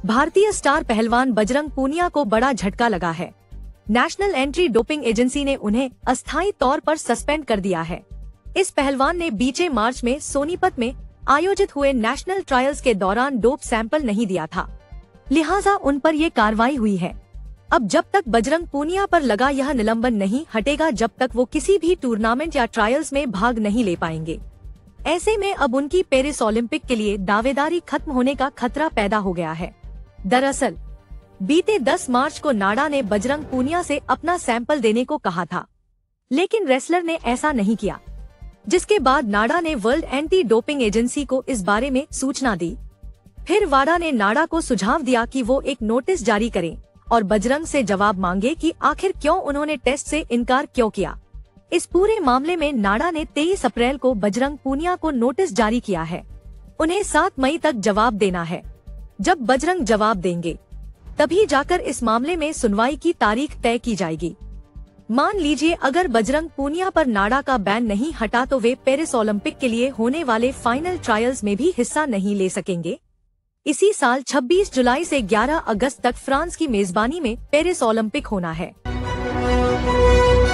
भारतीय स्टार पहलवान बजरंग पूनिया को बड़ा झटका लगा है। नेशनल एंटी डोपिंग एजेंसी ने उन्हें अस्थायी तौर पर सस्पेंड कर दिया है। इस पहलवान ने बीते मार्च में सोनीपत में आयोजित हुए नेशनल ट्रायल्स के दौरान डोप सैंपल नहीं दिया था, लिहाजा उन पर ये कार्रवाई हुई है। अब जब तक बजरंग पूनिया पर लगा यह निलंबन नहीं हटेगा, जब तक वो किसी भी टूर्नामेंट या ट्रायल्स में भाग नहीं ले पाएंगे। ऐसे में अब उनकी पेरिस ओलंपिक के लिए दावेदारी खत्म होने का खतरा पैदा हो गया है। दरअसल बीते 10 मार्च को नाडा ने बजरंग पूनिया से अपना सैंपल देने को कहा था, लेकिन रेसलर ने ऐसा नहीं किया, जिसके बाद नाडा ने वर्ल्ड एंटी डोपिंग एजेंसी को इस बारे में सूचना दी। फिर वाडा ने नाडा को सुझाव दिया कि वो एक नोटिस जारी करें और बजरंग से जवाब मांगे कि आखिर क्यों उन्होंने टेस्ट से इनकार क्यों किया। इस पूरे मामले में नाडा ने 23 अप्रैल को बजरंग पूनिया को नोटिस जारी किया है। उन्हें 7 मई तक जवाब देना है। जब बजरंग जवाब देंगे तभी जाकर इस मामले में सुनवाई की तारीख तय की जाएगी। मान लीजिए अगर बजरंग पूनिया पर नाडा का बैन नहीं हटा तो वे पेरिस ओलंपिक के लिए होने वाले फाइनल ट्रायल्स में भी हिस्सा नहीं ले सकेंगे। इसी साल 26 जुलाई से 11 अगस्त तक फ्रांस की मेजबानी में पेरिस ओलंपिक होना है।